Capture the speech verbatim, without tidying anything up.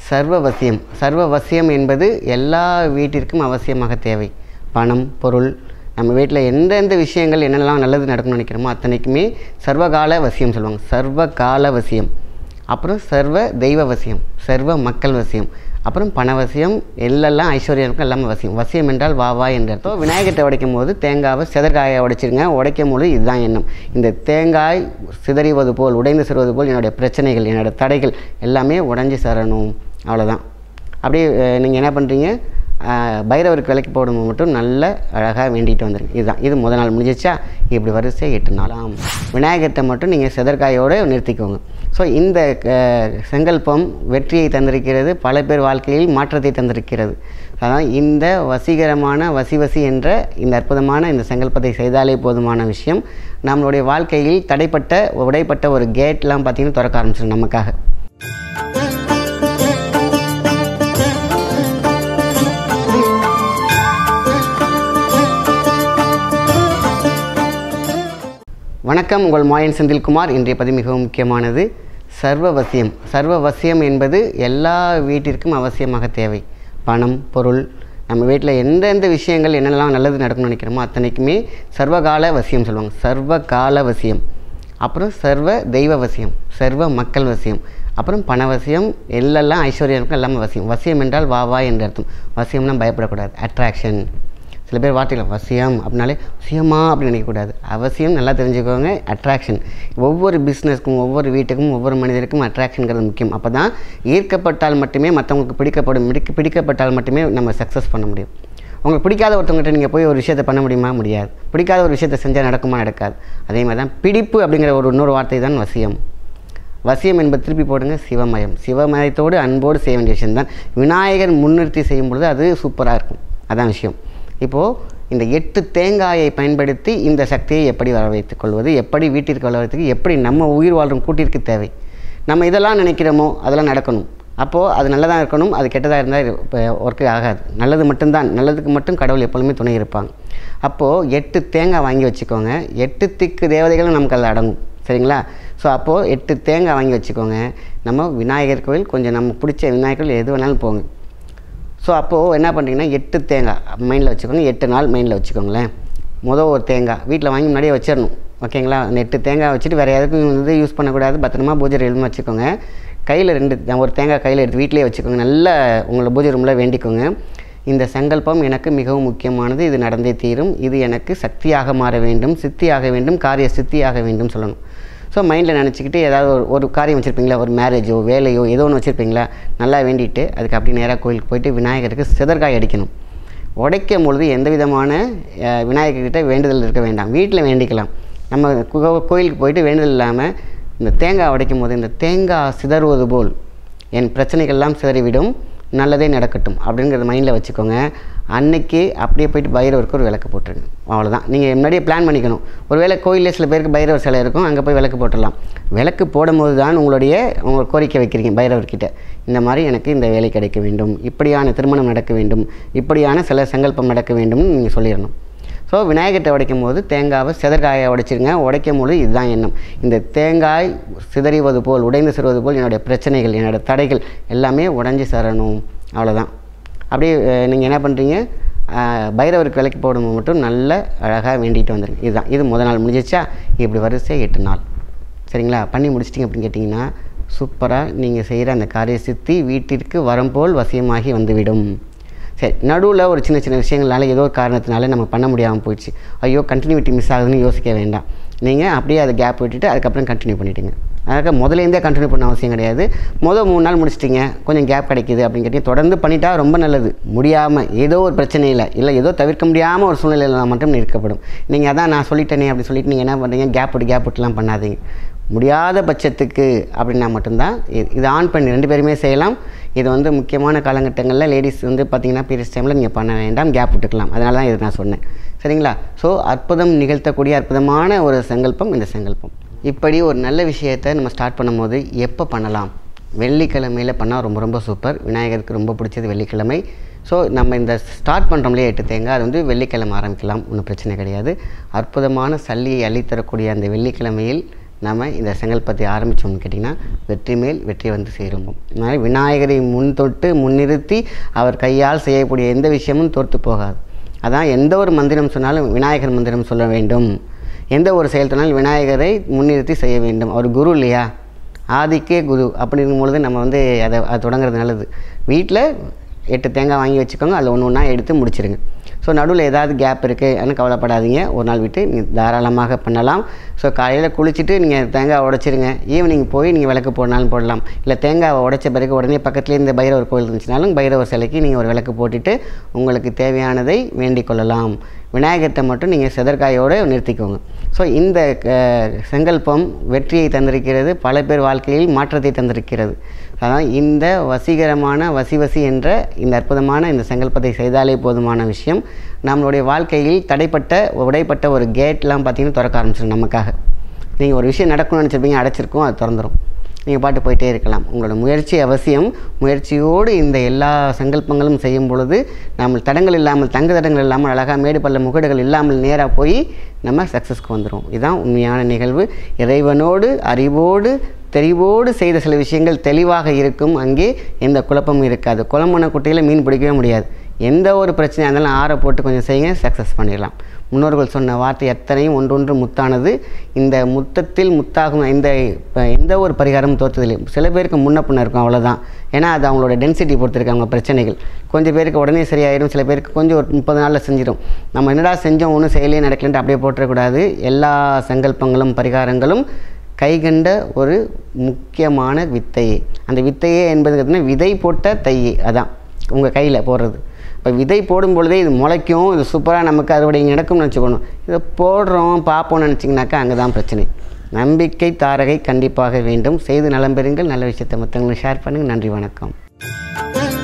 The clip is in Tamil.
சர்வவசியம். சர்வவசியம் என்பது எல்லா வீட்டிற்கும் அவசியமாக தேவை. பணம், பொருள், நம்ம வீட்டில் எந்தெந்த விஷயங்கள் என்னெல்லாம் நல்லது நடக்கணும்னு நினைக்கிறோமோ அத்தனைக்குமே சர்வகால வசியம் சொல்லுவாங்க. சர்வகால வசியம், அப்புறம் சர்வ தெய்வ வசியம், சர்வ மக்கள் வசியம், அப்புறம் பணவசியம், எல்லாம் ஐஸ்வர்யம் எல்லாமே வசியம். வசியம் என்றால் வா வா என்ற அர்த்தம். விநாயகத்தை உடைக்கும் போது தேங்காவை செதற்காயை உடைச்சிருங்க. உடைக்கும் போது இதுதான் எண்ணம். இந்த தேங்காய் சிதறிவது போல், உடைந்து சிறுவது போல் என்னுடைய பிரச்சனைகள், என்னோடய தடைகள் எல்லாமே உடஞ்சி சரணும். அவ்வளோதான். அப்படியே நீங்கள் என்ன பண்ணுறீங்க, பைரவருக்கு விலைக்கு போடும்போது மட்டும் நல்ல அழகாக வேண்டிகிட்டு வந்துடுங்க. இதுதான். இது முதல் நாள் முடிஞ்சிச்சா, இப்படி வரிசை எட்டு நாளாம். விநாயகத்தை மட்டும் நீங்கள் செதற்காயோடு நிறுத்திக்கோங்க. ஸோ இந்த சங்கல்பம் வெற்றியை தந்திருக்கிறது, பல பேர் வாழ்க்கையில் மாற்றத்தை தந்திருக்கிறது. அதான் இந்த வசீகரமான வசிவசி என்ற இந்த அற்புதமான இந்த சங்கல்பத்தை செய்தாலே போதுமான விஷயம். நம்மளுடைய வாழ்க்கையில் தடைப்பட்ட உடைப்பட்ட ஒரு கேட்லாம் பார்த்திங்கன்னா திறக்க ஆரம்பிச்சிடும் நமக்காக. வணக்கம், உங்கள் மாயன் செந்தில்குமார். இன்றைய பதிவு மிகவும் முக்கியமானது. சர்வவசியம். சர்வவசியம் என்பது எல்லா வீட்டிற்கும் அவசியமாக தேவை. பணம், பொருள், நம்ம வீட்டில் எந்தெந்த விஷயங்கள் என்னெல்லாம் நல்லது நடக்கணும்னு நினைக்கிறோமோ அத்தனைக்குமே சர்வகால வசியம் சொல்லுவாங்க. சர்வகால வசியம், அப்புறம் சர்வ தெய்வ வசியம், சர்வ மக்கள் வசியம், அப்புறம் பணவசியம், எல்லாம் ஐஸ்வர்யம் எல்லாமே வசியம். வசியம் என்றால் வா வா என்ற அர்த்தம். வசியம்னா பயப்படக்கூடாது, அட்ராக்ஷன். சில பேர் வார்த்தைகள் வசியம் அப்படின்னாலே வசியமா அப்படின்னு நினைக்கக்கூடாது. அவசியம் நல்லா தெரிஞ்சுக்கோங்க. அட்ராக்ஷன். ஒவ்வொரு பிஸ்னஸ்க்கும், ஒவ்வொரு வீட்டுக்கும், ஒவ்வொரு மனிதருக்கும் அட்ராக்ஷனுங்கிறது முக்கியம். அப்போ தான் ஈர்க்கப்பட்டால் மட்டுமே மற்றவங்களுக்கு பிடிக்கப்படும். பிடிக்கப்பட்டால் மட்டுமே நம்ம சக்ஸஸ் பண்ண முடியும். உங்களுக்கு பிடிக்காத ஒருத்தவங்ககிட்ட நீங்கள் போய் ஒரு விஷயத்தை பண்ண முடியுமா? முடியாது. பிடிக்காத ஒரு விஷயத்தை செஞ்சால் நடக்குமா? நடக்காது. அதே மாதிரி தான் பிடிப்பு அப்படிங்கிற ஒரு இன்னொரு வார்த்தை தான் வசியம். வசியம் என்பது திருப்பி போடுங்க, சிவமயம். சிவமயத்தோடு அன்போடு செய்ய வேண்டிய விஷயம்தான். விநாயகர் முன்னிறுத்தி செய்யும் பொழுது அது சூப்பராக இருக்கும். அதான் விஷயம். இப்போது இந்த எட்டு தேங்காயை பயன்படுத்தி இந்த சக்தியை எப்படி வர வைத்துக் கொள்வது, எப்படி வீட்டிற்கு வர வைத்துக்கு, எப்படி நம்ம உயிர் வாழ்கிற கூட்டிற்கு தேவை. நம்ம இதெல்லாம் நினைக்கிறோமோ அதெல்லாம் நடக்கணும். அப்போது அது நல்லதாக இருக்கணும். அது கெட்டதாக இருந்தால் இப்போ ஒர்க்கு ஆகாது. நல்லது மட்டும்தான். நல்லதுக்கு மட்டும் கடவுள் எப்பொழுதுமே துணை இருப்பாங்க. அப்போது எட்டு தேங்காய் வாங்கி வச்சுக்கோங்க. எட்டு திக்கு தேவதைகளும் நமக்கு அதில் அடங்கும். சரிங்களா? ஸோ அப்போது எட்டு தேங்காய் வாங்கி வச்சுக்கோங்க. நம்ம விநாயகர் கோவில், கொஞ்சம் நம்ம பிடிச்ச விநாயகர் கோவில் எது வேணாலும் போங்க. ஸோ அப்போது என்ன பண்ணுறீங்கன்னா, எட்டு தேங்காய் மைண்டில் வச்சுக்கோங்க. எட்டு நாள் மைண்டில் வச்சுக்கோங்களேன். மொதல் ஒரு தேங்காய் வீட்டில் வாங்கி முன்னாடியே வச்சிடணும். ஓகேங்களா? அந்த எட்டு தேங்காய் வச்சுட்டு வேறு எதுக்கும் வந்து யூஸ் பண்ணக்கூடாது. பத்திரமா பூஜை ரூமில் வச்சுக்கோங்க. கையில் ரெண்டு ஒரு தேங்காய் கையில் எடுத்து வீட்டிலே வச்சுக்கோங்க. நல்லா உங்களை பூஜை ரூமில் வேண்டிக்கோங்க. இந்த சங்கல்பம் எனக்கு மிகவும் முக்கியமானது. இது நடந்தே தீரும். இது எனக்கு சக்தியாக மாற வேண்டும், சித்தியாக வேண்டும், காரிய சித்தியாக வேண்டும் சொல்லணும். ஸோ மைண்டில் நினச்சிக்கிட்டு ஏதாவது ஒரு ஒரு காரியம் வச்சுருப்பீங்களா, ஒரு மேரேஜோ வேலையோ ஏதோ ஒன்று வச்சுருப்பீங்களா, நல்லா வேண்டிட்டு அதுக்கு அப்படி நேராக கோயிலுக்கு போயிட்டு விநாயகருக்கு செதற்காய் அடிக்கணும். உடைக்கும் பொழுது எந்த விதமான விநாயகர்கிட்ட வேண்டுதல் இருக்க வேண்டாம். வீட்டில் வேண்டிக்கலாம். நம்ம கோயிலுக்கு போயிட்டு வேண்டுதல் இல்லாமல் இந்த தேங்காய் உடைக்கும் போது இந்த தேங்காய் சிதறுவது போல் என் பிரச்சனைகள்லாம் சிதறிவிடும், நல்லதே நடக்கட்டும் அப்படிங்கிறத மைண்டில் வச்சுக்கோங்க. அன்னைக்கு அப்படியே போய்ட்டு பைரவருக்கு ஒரு விளக்கு போட்டுருங்க. அவ்வளோதான். நீங்கள் முன்னாடியே பிளான் பண்ணிக்கணும். ஒரு வேளை கோயிலே சில பேருக்கு பைரவர் சிலை இருக்கும், அங்கே போய் விளக்கு போட்டுடலாம். விளக்கு போடும்போது தான் உங்களுடைய உங்கள் கோரிக்கை வைக்கிறீங்க பைரவர்கிட்ட. இந்த மாதிரி எனக்கு இந்த வேலை கிடைக்க வேண்டும், இப்படியான திருமணம் நடக்க வேண்டும், இப்படியான சில சங்கல்பம் நடக்க வேண்டும்னு நீங்கள் சொல்லிடணும். ஸோ விநாயகத்தை உடைக்கும் போது தேங்காவை செதற்காயை உடைச்சிருங்க. உடைக்கும் போது இதுதான் எண்ணம். இந்த தேங்காய் சிதறிவது போல், உடைந்து சிறுவது போல் என்னுடைய பிரச்சனைகள், என்னோடய தடைகள் எல்லாமே உடஞ்சி சரணும். அவ்வளோதான். அப்படியே நீங்கள் என்ன பண்ணுறீங்க, பைரவருக்கு விலைக்கு போடும்போது மட்டும் நல்ல அழகாக வேண்டிகிட்டு வந்துடுங்க. இதுதான். இது முதல் நாள் முடிஞ்சிச்சா, இப்படி வரிசை எட்டு நாள். சரிங்களா? பண்ணி முடிச்சிட்டிங்க அப்படின்னு கேட்டிங்கன்னா சூப்பராக நீங்கள் செய்கிற அந்த காரிய சித்தி வீட்டிற்கு வரம் போல் வசியமாகி வந்துவிடும். சரி, நடுவில் ஒரு சின்ன சின்ன விஷயங்களால ஏதோ ஒரு காரணத்தினால நம்ம பண்ண முடியாமல் போயிடுச்சு, ஐயோ கண்டினியூட்டி மிஸ் ஆகுதுன்னு யோசிக்க வேண்டாம். நீங்கள் அப்படியே அதை கேப் விட்டுட்டு அதுக்கப்புறம் கண்டினியூ பண்ணிவிடுங்க. அதுக்காக முதலேருந்தே கண்டினியூ பண்ண அவசியம் கிடையாது. மொதல் மூணு நாள் முடிச்சிட்டிங்க, கொஞ்சம் கேப் கிடைக்கிது அப்படின்னு கேட்டிங்க, தொடர்ந்து பண்ணிட்டா ரொம்ப நல்லது. முடியாமல் ஏதோ ஒரு பிரச்சனையில் இல்லை ஏதோ தவிர்க்க முடியாமல் ஒரு சூழ்நிலையில் மட்டும் இருக்கப்படும். நீங்கள் அதான் நான் சொல்லிட்டேனே அப்படின்னு சொல்லிட்டு நீங்கள் என்ன பண்ணுறீங்க, கேப் விட்டு கேப் விட்டுலாம் பண்ணாதீங்க. முடியாத பட்சத்துக்கு அப்படின்னா மட்டும்தான் இது ஆன் பண்ணி ரெண்டு பேருமே செய்யலாம். இது வந்து முக்கியமான காலகட்டங்களில் லேடிஸ் வந்து பார்த்திங்கன்னா பீரியட்ஸ் டைமில் நீங்கள் பண்ண வேண்டாம், கேப் விட்டுக்கலாம். அதனால தான் இது நான் சொன்னேன். சரிங்களா? ஸோ அற்புதம் நிகழ்த்தக்கூடிய அற்புதமான ஒரு சங்கல்பம் இந்த சங்கல்பம். இப்படி ஒரு நல்ல விஷயத்தை நம்ம ஸ்டார்ட் பண்ணும்போது எப்போ பண்ணலாம்? வெள்ளிக்கிழமையில் பண்ணால் ரொம்ப ரொம்ப சூப்பர். விநாயகருக்கு ரொம்ப பிடிச்சது வெள்ளிக்கிழமை. ஸோ நம்ம இந்த ஸ்டார்ட் பண்ணுறோம்லையே எட்டு தேங்காய், அது வந்து வெள்ளிக்கிழமை ஆரம்பிக்கலாம், ஒன்றும் பிரச்சனை கிடையாது. அற்புதமான சல்லியை அள்ளித்தரக்கூடிய அந்த வெள்ளிக்கிழமையில் நம்ம இந்த சங்கல்பத்தை ஆரம்பித்தோம்னு கேட்டிங்கன்னா வெற்றி மேல் வெற்றி வந்து சேரும். அதனால் விநாயகரை முன் தொட்டு முன்னிறுத்தி அவர் கையால் செய்யக்கூடிய எந்த விஷயமும் தோற்று போகாது. அதான் எந்த ஒரு மந்திரம் சொன்னாலும் விநாயகர் மந்திரம் சொல்ல வேண்டும். எந்த ஒரு செயல் சொன்னாலும் விநாயகரை முன்னிறுத்தி செய்ய வேண்டும். அவர் குரு இல்லையா, ஆதிக்கே குரு. அப்படிங்கும் பொழுது நம்ம வந்து அதை அதை தொடங்குறது நல்லது. வீட்டில் எட்டு தேங்காய் வாங்கி வச்சுக்கோங்க, அதில் ஒன்று ஒன்றா எடுத்து முடிச்சிருங்க. ஸோ நடுவில் ஏதாவது கேப் இருக்குது ஆனால் கவலைப்படாதீங்க, ஒரு நாள் விட்டு நீங்கள் தாராளமாக பண்ணலாம். ஸோ காலையில் குளிச்சுட்டு நீங்கள் தேங்காய் உடைச்சிருங்க, ஈவினிங் போய் நீங்கள் விளக்கு போடனாலும் போடலாம். இல்லை தேங்காய் உடைச்ச பிறகு உடனே பக்கத்துலேயே இந்த பைரவர் கோயில் இருந்துச்சுனாலும் பைரவர் சிலைக்கு நீங்கள் ஒரு விளக்கு போட்டுட்டு உங்களுக்கு தேவையானதை வேண்டிக் கொள்ளலாம். விநாயகர்கிட்ட மட்டும் நீங்கள் செதற்காயோடு நிறுத்திக்கோங்க. ஸோ இந்த சங்கல்பம் வெற்றியை தந்திருக்கிறது, பல பேர் வாழ்க்கையில் மாற்றத்தை தந்திருக்கிறது. அதான் இந்த வசீகரமான வசிவசி என்ற இந்த அற்புதமான இந்த சங்கல்பத்தை செய்தாலே போதுமான விஷயம். நம்மளுடைய வாழ்க்கையில் தடைப்பட்ட உடைப்பட்ட ஒரு கேட்லாம் பார்த்திங்கன்னா திறக்க ஆரம்பிச்சிடும் நமக்காக. நீங்கள் ஒரு விஷயம் நடக்கணும்னு நினச்சிருப்பீங்க, அடைச்சிருக்கோம், அது திறந்துடும். நீங்கள் பாட்டு போயிட்டே இருக்கலாம். உங்களோட முயற்சி அவசியம். முயற்சியோடு இந்த எல்லா சங்கல்பங்களும் செய்யும் பொழுது நம்ம தடங்கள் இல்லாமல், தங்கு தடங்கள் இல்லாமல், அழகாக மேடு பள்ள முகடுகள் இல்லாமல் நேராக போய் நம்ம சக்ஸஸ்க்கு வந்துடும். இதுதான் உண்மையான நிகழ்வு. இறைவனோடு அறிவோடு தெளிவோடு செய்த சில விஷயங்கள் தெளிவாக இருக்கும். அங்கே எந்த குழப்பமும் இருக்காது. குழம்புன குட்டையில் மீன் பிடிக்கவே முடியாது. எந்த ஒரு பிரச்சனையாக இருந்தாலும் ஆற போட்டு கொஞ்சம் செய்யுங்க, சக்ஸஸ் பண்ணிடலாம். முன்னோர்கள் சொன்ன வார்த்தை எத்தனையும் ஒன்றொன்று முத்தானது. இந்த முத்தத்தில் முத்தாகும் இந்த எந்த ஒரு பரிகாரமும் தோற்றதில்லை. சில பேருக்கு முன்ன பின்ன இருக்கும், அவ்வளோதான். ஏன்னா அது அவங்களோட டென்சிட்டி பொறுத்திருக்காங்க பிரச்சனைகள். கொஞ்சம் பேருக்கு உடனே சரியாயிடும், சில பேருக்கு கொஞ்சம் ஒரு முப்பது நாளில் செஞ்சிடும். நம்ம என்னடா செஞ்சோம் ஒன்றும் செயலே நடக்கலன்ட்டு அப்படியே போட்டுறக்கூடாது. எல்லா சங்கல்பங்களும் பரிகாரங்களும் கைகண்ட ஒரு முக்கியமான வித்தையே. அந்த வித்தையே என்பது பார்த்தீங்கன்னா விதை போட்ட தையே, அதான் உங்கள் கையில் போடுறது. இப்போ விதை போடும் பொழுதே இது முளைக்கும், இது சூப்பராக நமக்கு அறுவடை நடக்கும்னு நினச்சிக்கணும். இதை போடுறோம் பார்ப்போம்னு நினச்சிங்கனாக்கா அங்கே தான் பிரச்சனை. நம்பிக்கை தாரகை கண்டிப்பாக வேண்டும். செய்து நலம் பெறுங்கள். நல்ல விஷயத்தை மற்றவங்களுக்கு ஷேர் பண்ணுங்கள். நன்றி, வணக்கம்.